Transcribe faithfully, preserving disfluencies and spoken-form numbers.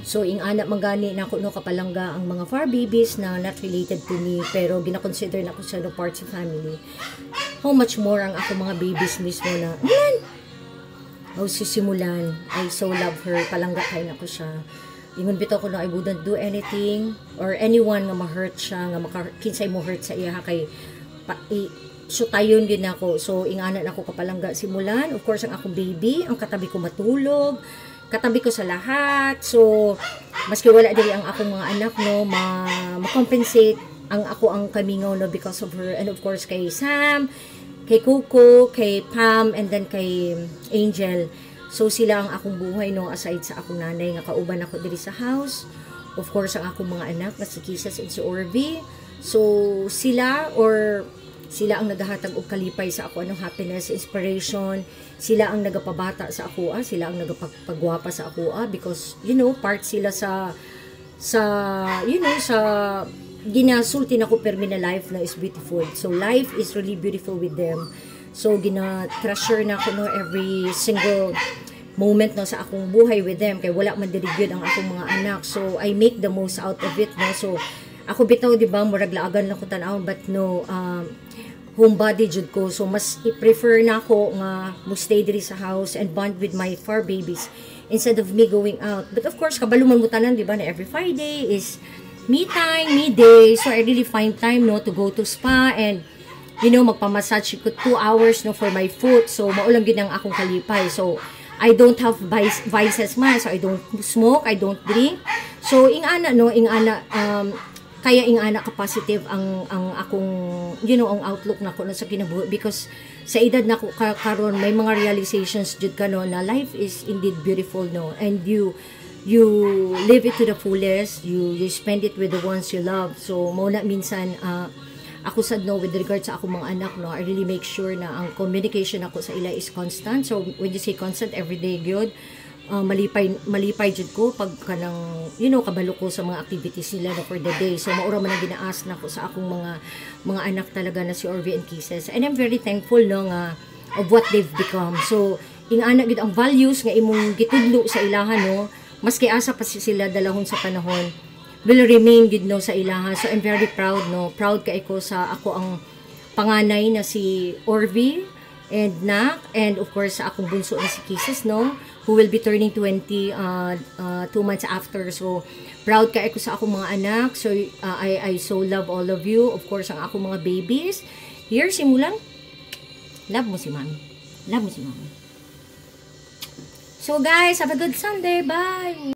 So, ing anak magani na ako no kapalangga ang mga far babies na not related to me, pero gina-consider na ko siya no part sa family. How much more ang ako mga babies mismo na, ayan! O sisimulan, I so love her, palangga kayo na ko siya. Ingon bitaw ko na I wouldn't do anything, or anyone nga ma-hurt siya, nga maka, kinsay mo hurt sa iya, kay, pa, i, so tayon din ako. So, ing anak na ako kapalangga simulan. Of course, ang akong baby, ang katabi ko matulog, katabi ko sa lahat. So, maski wala diri ang akong mga anak, no, ma, ma-compensate ang ako ang kamingaw, no, because of her. And of course, kay Sam, kay Coco, kay Pam, and then kay Angel. So, sila ang akong buhay, no, aside sa akong nanay, nga kauban ako diri sa house. Of course, ang akong mga anak, na si Kisses and si Orvie. So, sila, or sila ang naghahatag og kalipay sa ako, ano, happiness, inspiration. Sila ang nagapabata sa ako, ah. Sila ang nagapagpagwapa sa ako, ah. Because, you know, part sila sa, sa, you know, sa, ginasulti na ko permi na life na is beautiful. So, life is really beautiful with them. So, gina-treasure na ko, no, every single moment, no, sa akong buhay with them. Kaya wala man diri gyud ang akong mga anak. So, I make the most out of it, no. So, ako bitaw, di ba, murag laagan na ko tanawon, but no, um, homebody jud ko. So, mas i-prefer na ako nga mo stay diri sa house and bond with my fur babies instead of me going out. But of course, kabaluman mo tanan, di ba, na every Friday is me time, me day. So, I really find time, no, to go to spa and, you know, magpamassage ko two hours, no, for my foot. So, maulang gid ang akong kalipay. So, I don't have vice, vices man. So, I don't smoke, I don't drink. So, ing ana, no, ing ana, um, kaya ing ana ka positive ang ang akong, you know, ang outlook nako na sa kinabuhi, because sa edad nako ka, karon may mga realizations jud ka, no, na life is indeed beautiful, no, and you you live it to the fullest, you you spend it with the ones you love. So mo na minsan, uh, ako sad, no, with regards sa akong mga anak, no, I really make sure na ang communication ako sa ila is constant. So when you say constant, everyday gyud, Uh, malipay malipay jud ko pag kanang, you know, kabalo ko sa mga activities nila, no, for the day. So maura man ang ginaas na ko sa akong mga mga anak talaga na si Orvie and Kisses, and I'm very thankful, no, nga of what they've become. So ing ana gid ang values nga imong gitudlo sa ilaha, no, maski asa pa sila dalahon sa panahon, will remain gid, no, sa ilaha. So I'm very proud, no, proud kay ko sa ako ang panganay na si Orvie and Nak, and of course sa akong bunso na si Kisses, no, who will be turning twenty uh, uh, two months after. So, proud ka ako sa akong mga anak. So, uh, I, I so love all of you. Of course, ang akong mga babies. Here, simulan. Love mo si Mami. Love mo si Mami. So, guys, have a good Sunday. Bye!